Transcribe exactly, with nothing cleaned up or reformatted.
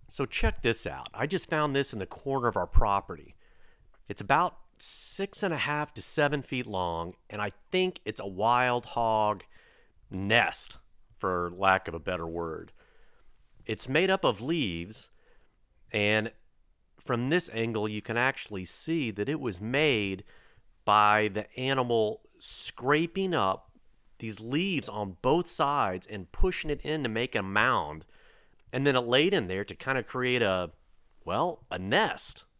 So check this out. I just found this in the corner of our property. It's about six and a half to seven feet long, and I think it's a wild hog nest, for lack of a better word. It's made up of leaves, and from this angle, you can actually see that it was made by the animal scraping up these leaves on both sides and pushing it in to make a mound. And then it laid in there to kind of create a, well, a nest.